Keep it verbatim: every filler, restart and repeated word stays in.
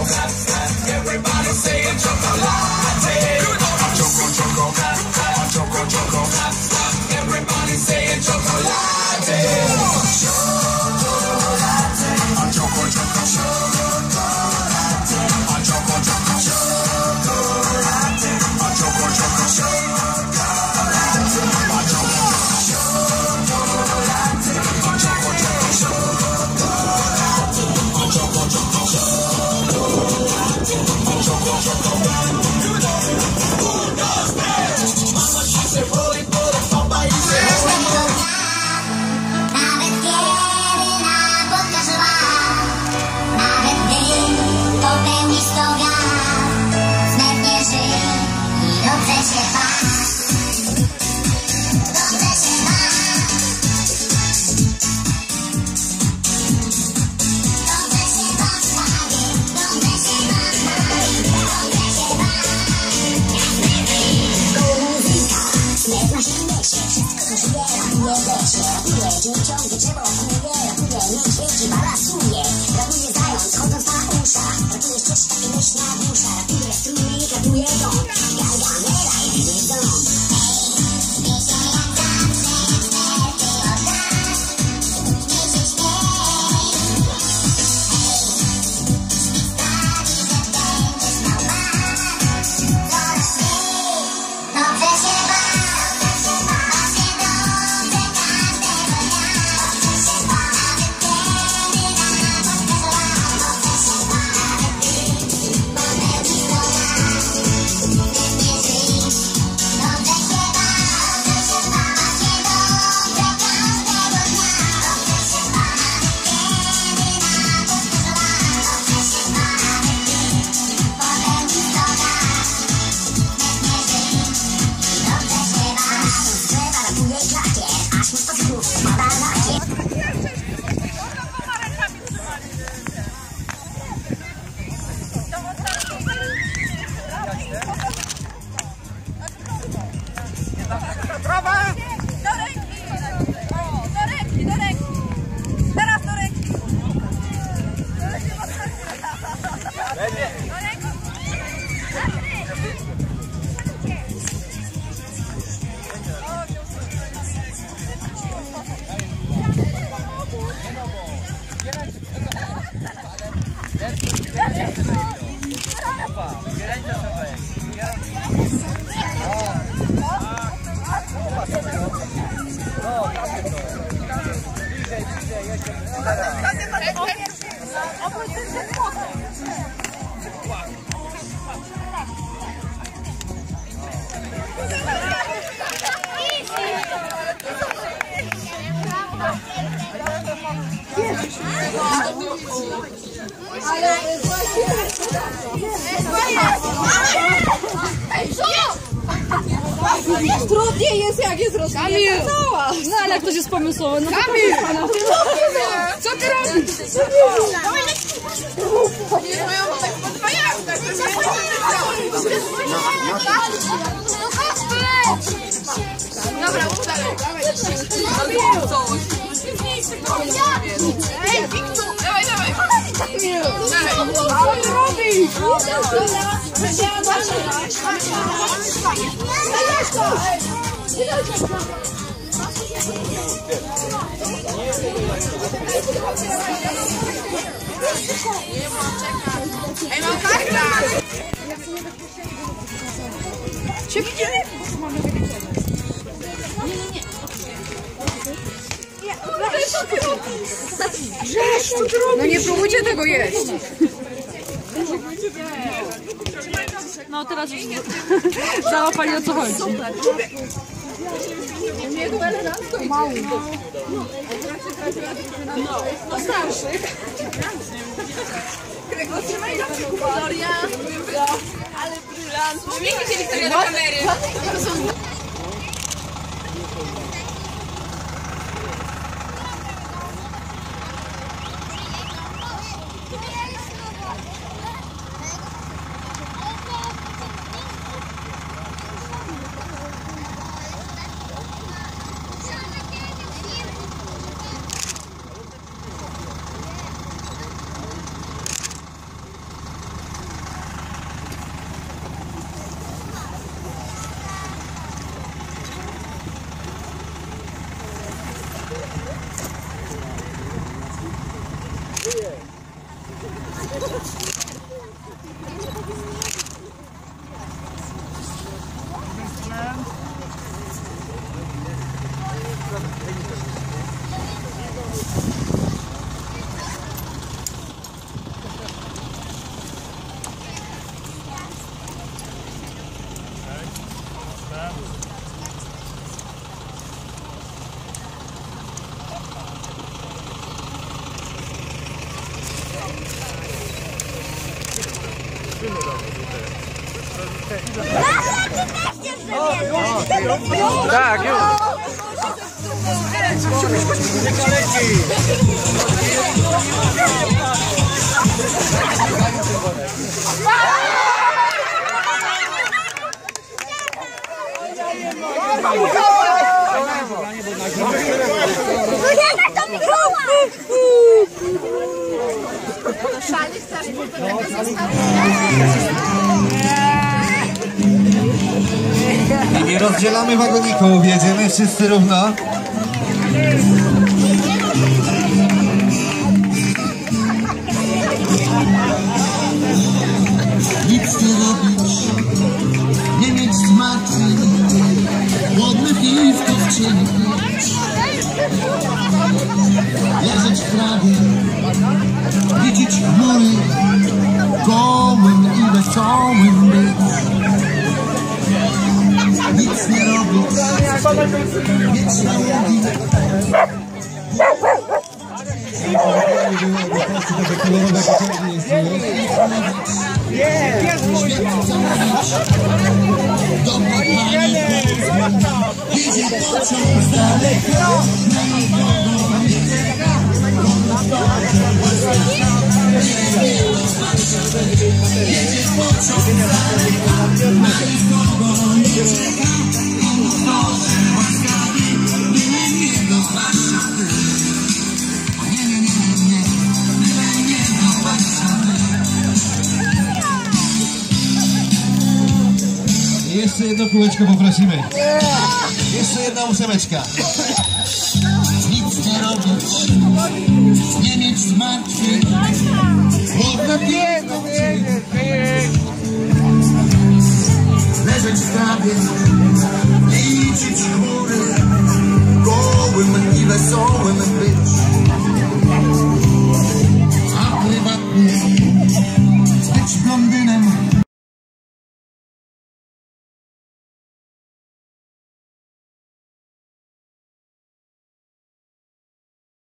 Everybody saying chocolate. Choco, choco, choco, choco. Everybody saying chocolate. Chocolate. Choco, choco, chocolate. Choco, choco, chocolate. Choco, choco, ciągle drzewo kumuje, ratuje mieć wielki balasuje. Ratuje zając, chodząc na uszach. Ratuje ścieżka i leśna dusza. Ratuje strój, ratuje dom. Gargamela i wiedzą. Trudniej jest, jak jest rozwinięta cała. No ale jak ktoś jest pomysłowy, no to Kamil! Co ty robisz? Nie mają tak podwajać, tak dobra, mów dalej. Ej, Wiktor! Dawaj, dawaj! Dalej! Co ty robisz? Ej, mam kartę! Cię widzimy? Nie, nie, nie. No nie próbujcie tego jeść. No teraz już załapali, o co chodzi. Mały. No starszych. Trzymaj na Gloria. Ale brylant. Nie widzieli Wiktoria do kamery. Tak, już. I nie rozdzielamy wagoników, jedziemy wszyscy równo. Nic nie robić, nie mieć zmartwień, głodny piwko w cieniu pić, leżeć w trawie, widzieć chmury, gołym i wesołym być. Nic nie robić, mieć nałogi. Dobry panie, jedzie pociąg z daleka. Jedzie pociąg z daleka, na nikogo nie czeka. Jeszcze jedno kółeczko poprosimy. Jeszcze jedna ósemeczka. Nic nie robić, nie mieć zmartwień, głodna piwko w cieniu pić, leżeć w trawie, liczyć chmury, gołym i wesołym być.